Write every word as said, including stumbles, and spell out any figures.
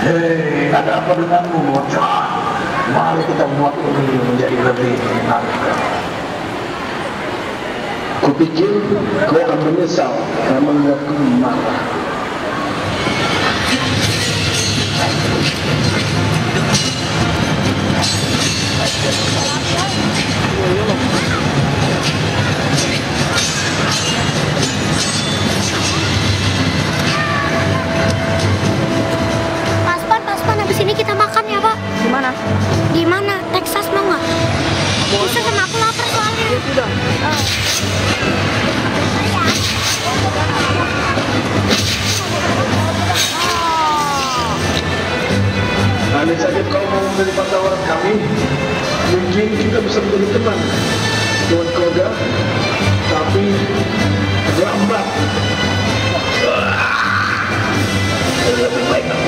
Hei, ada apa denganmu, bocah? Mari kita buat ini menjadi lebih menyenangkan. Kupikir kau akan menyesal karena membuatku marah. Paspan, Paspan, habis ini kita makan ya, Pak. Di mana? Di mana? Texas mau nggak? Bisa sama aku lapar soalnya. Ya sudah. Oh. Andai saja kau mau menerima tawaran kami, mungkin kita bisa menjadi teman, Tuan Koga. Tapi lambat. Lebih baik aku